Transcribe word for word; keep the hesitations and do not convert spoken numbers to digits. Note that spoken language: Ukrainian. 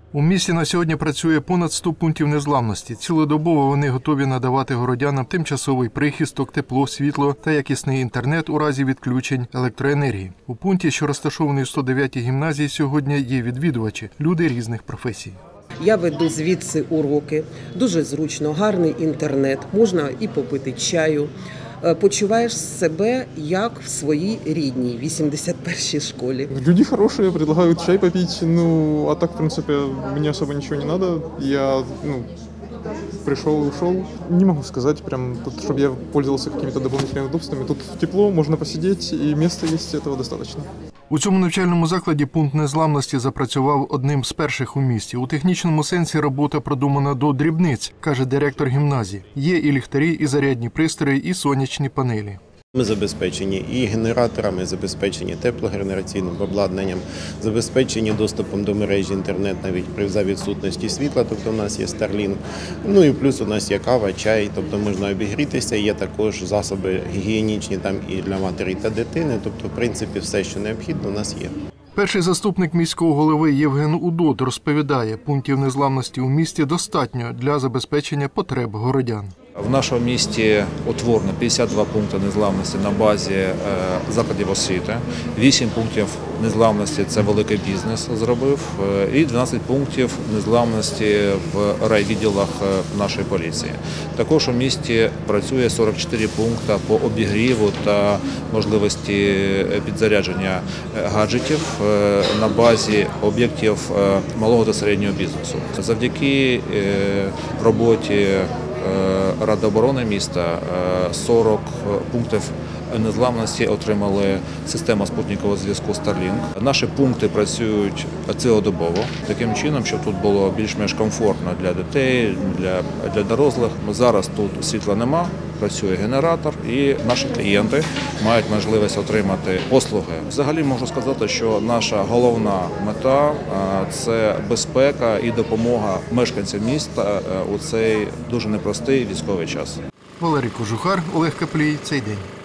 У місті на сьогодні працює понад сто пунктів незламності. Цілодобово вони готові надавати городянам тимчасовий прихисток, тепло, світло та якісний інтернет у разі відключень електроенергії. У пункті, що розташований у сто дев'ятій гімназії, сьогодні є відвідувачі – люди різних професій. Я веду звідси уроки, дуже зручно, гарний інтернет, можна і попити чаю. Почуваєш себе як в своїй рідній, вісімдесят першій школі. Люди хорошие, предлагают чай попить, ну, а так, в принципе, мне особо ничего не надо. Я, ну, пришел и ушел. Не могу сказать, прям, тут, чтобы я пользовался какими-то дополнительными удобствами. Тут тепло, можно посидеть, и места есть, этого достаточно. У цьому навчальному закладі пункт незламності запрацював одним з перших у місті. У технічному сенсі робота продумана до дрібниць, каже директор гімназії. Є і ліхтарі, і зарядні пристрої, і сонячні панелі. Ми забезпечені і генераторами, забезпечені теплогенераційним обладнанням, забезпечені доступом до мережі інтернет навіть при за відсутності світла, тобто у нас є Starlink. Ну і плюс у нас є кава, чай, тобто можна обігрітися, є також засоби гігієнічні там і для матері та дитини, тобто в принципі все, що необхідно, у нас є. Перший заступник міського голови Євген Удод розповідає, пунктів незламності у місті достатньо для забезпечення потреб городян. В нашому місті утворено п'ятдесят два пункти незламності на базі закладів освіти, вісім пунктів незламності – це великий бізнес зробив, і дванадцять пунктів незламності в райвідділах нашої поліції. Також у місті працює сорок чотири пункти по обігріву та можливості підзарядження гаджетів на базі об'єктів малого та середнього бізнесу. Завдяки роботі Ради оборони міста сорок пунктів незламності отримали систему супутникового зв'язку Starlink. Наші пункти працюють цілодобово, таким чином, щоб тут було більш-менш комфортно для дітей, для, для дорослих. Зараз тут світла нема, працює генератор і наші клієнти мають можливість отримати послуги. Взагалі можу сказати, що наша головна мета – це безпека і допомога мешканцям міста у цей дуже непростий військовий час. Валерій Кожухар, Олег Каплій. Цей день.